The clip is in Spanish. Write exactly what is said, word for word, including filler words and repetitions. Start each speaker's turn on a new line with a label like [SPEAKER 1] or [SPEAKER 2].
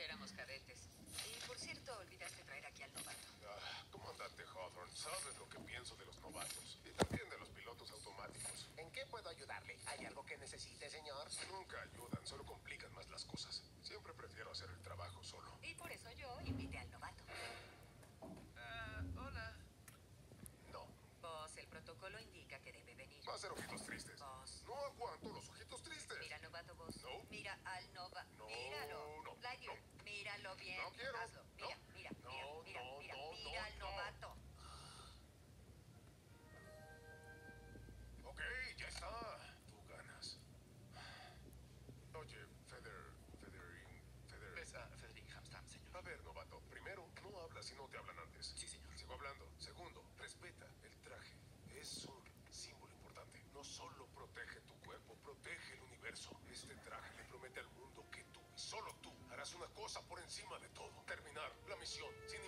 [SPEAKER 1] Éramos cadetes. Y por cierto, olvidaste traer aquí al novato.
[SPEAKER 2] Ah, comandante Hawthorne, sabes lo que pienso de los novatos. Y también de los pilotos automáticos.
[SPEAKER 3] ¿En qué puedo ayudarle? ¿Hay algo que necesite, señor?
[SPEAKER 2] Nunca ayudan, solo complican más las cosas. Siempre prefiero hacer el trabajo solo.
[SPEAKER 1] Y por eso yo invité al novato.
[SPEAKER 4] Ah, hola.
[SPEAKER 2] No.
[SPEAKER 1] Vos, el protocolo indica que debe venir.
[SPEAKER 2] Va a ser ojitos tristes.
[SPEAKER 1] Vos.
[SPEAKER 2] No aguanto los ojitos tristes.
[SPEAKER 1] Mira, novato, vos.
[SPEAKER 2] No.
[SPEAKER 1] Mira al nova.
[SPEAKER 2] No,
[SPEAKER 1] Míralo.
[SPEAKER 2] no,
[SPEAKER 1] Lightyear,
[SPEAKER 2] no.
[SPEAKER 1] míralo bien.
[SPEAKER 2] No quiero.
[SPEAKER 1] Hazlo. Mira,
[SPEAKER 2] No.
[SPEAKER 1] mira,
[SPEAKER 2] No,
[SPEAKER 1] mira, mira,
[SPEAKER 2] no,
[SPEAKER 1] mira.
[SPEAKER 2] no,
[SPEAKER 1] Mira
[SPEAKER 2] no,
[SPEAKER 1] al
[SPEAKER 2] no.
[SPEAKER 1] novato.
[SPEAKER 2] Ok, ya está. Tú ganas. Oye, Feather... Feathering... Feather...
[SPEAKER 4] Es a Frederick Hamstam, señor.
[SPEAKER 2] A ver, novato. Primero, no hablas si no te hablan antes.
[SPEAKER 4] Sí, señor.
[SPEAKER 2] Sigo hablando. Segundo, respeta el traje. Es un símbolo importante. No solo protege tu cuerpo, protege el universo. Este traje le promete al mundo que tú, y solo tú, harás una cosa por encima de todo. Terminar la misión sin